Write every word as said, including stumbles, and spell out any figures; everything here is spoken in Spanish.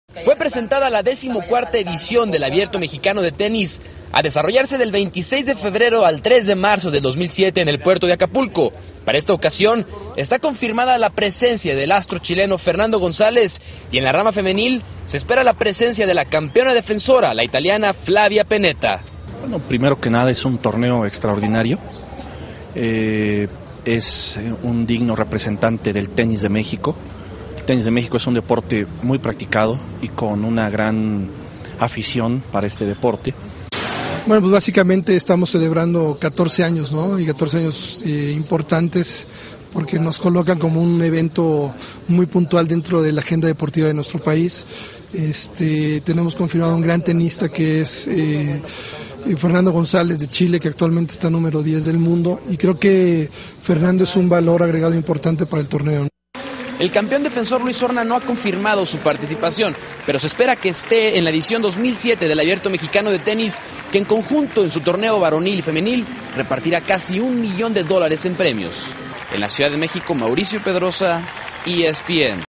Fue presentada la decimocuarta edición del Abierto Mexicano de Tenis, a desarrollarse del veintiséis de febrero al tres de marzo del dos mil siete en el puerto de Acapulco. Para esta ocasión está confirmada la presencia del astro chileno Fernando González y en la rama femenil se espera la presencia de la campeona defensora, la italiana Flavia Pennetta. Bueno, primero que nada es un torneo extraordinario, eh, es un digno representante del tenis de México. El tenis de México es un deporte muy practicado y con una gran afición para este deporte. Bueno, pues básicamente estamos celebrando catorce años, ¿no? Y catorce años eh, importantes porque nos colocan como un evento muy puntual dentro de la agenda deportiva de nuestro país. Este, tenemos confirmado un gran tenista que es eh, Fernando González de Chile, que actualmente está número diez del mundo, y creo que Fernando es un valor agregado importante para el torneo. El campeón defensor Luis Horna no ha confirmado su participación, pero se espera que esté en la edición dos mil siete del Abierto Mexicano de Tenis, que en conjunto en su torneo varonil y femenil repartirá casi un millón de dólares en premios. En la Ciudad de México, Mauricio Pedrosa, E S P N.